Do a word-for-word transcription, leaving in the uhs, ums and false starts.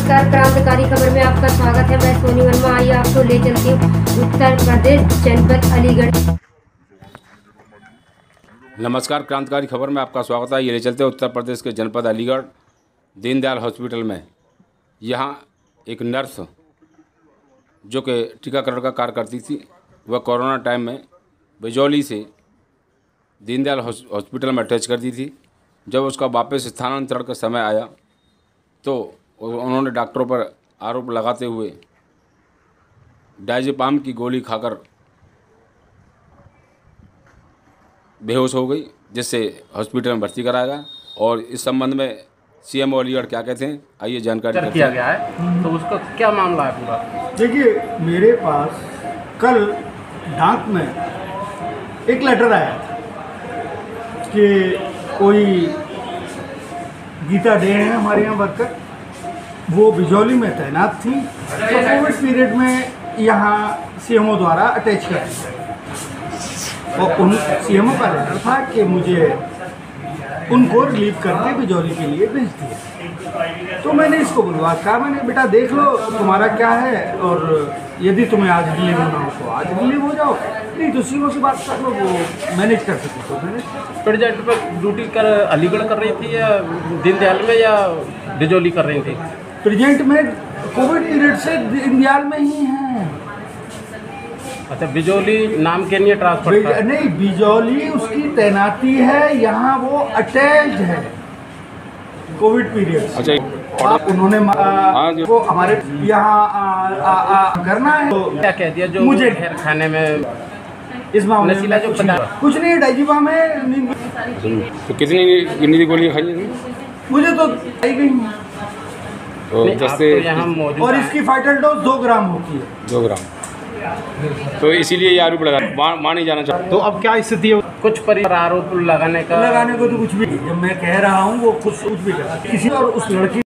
नमस्कार, क्रांतिकारी खबर में आपका स्वागत है। मैं सोनी वर्मा। आइए आपको ले चलती हूँ उत्तर प्रदेश जनपद अलीगढ़। नमस्कार, क्रांतिकारी खबर में आपका स्वागत है। ये ले चलते हैं उत्तर प्रदेश के जनपद अलीगढ़ दीनदयाल हॉस्पिटल में। यहाँ एक नर्स जो कि टीकाकरण का कार्य करती थी, वह कोरोना टाइम में बिजौली से दीनदयाल हॉस्पिटल में अटैच कर दी थी। जब उसका वापस स्थानांतरण का समय आया तो उन्होंने डॉक्टरों पर आरोप लगाते हुए डायजेपाम की गोली खाकर बेहोश हो गई, जिससे हॉस्पिटल में भर्ती कराया गया। और इस संबंध में सीएमओ अलीगढ़ क्या कहते हैं, आइए जानकारी किया गया है। तो उसका क्या मामला है पूरा? देखिए, मेरे पास कल डाक में एक लेटर आया कि कोई गीता डे है हमारे यहाँ वर्कर, वो बिजौली में तैनात थी, तो कोविड पीरियड में यहाँ सीएमओ द्वारा अटैच कर दिया। और उन सीएमओ का लेटर था कि मुझे उनको रिलीव करके बिजौली के लिए भेज दिया। तो मैंने इसको बुलवा कहा, मैंने बेटा देख लो तुम्हारा क्या है, और यदि तुम्हें आज रिलीव होना हो तो आज रिलीव हो जाओ, नहीं तो सीएमओ से बात कर लो, वो मैनेज कर सकते तो मैनेज। प्रेजेंट पर ड्यूटी कर अलीगढ़ कर रही थी या दीनदयाल में या बिजौली कर रही थी? प्रेजेंट में कोविड पीरियड से दीनदयाल में ही है। अच्छा, बिजौली नाम के लिए ट्रांसफर? नहीं, बिजौली उसकी तैनाती है, यहाँ वो अटैच है कोविड पीरियड। अच्छा, आप उन्होंने वो हमारे यहाँ करना है तो क्या कह दिया जो मुझे खाने में इस मामले में जो कुछ नहीं, कुछ नहीं डायजेपाम है। तो कितनी कितनी गोलियाँ खाई? मुझे तो आई गई तो जैसे तो और इसकी फाइटल डोज दो ग्राम होती है। दो ग्राम तो इसीलिए ये आरोप लगा मान नहीं जाना चाहिए। तो अब क्या स्थिति है? कुछ परिवार आरोप लगाने का लगाने को तो कुछ भी, जब मैं कह रहा हूँ वो कुछ कुछ भी कर किसी और उस लड़की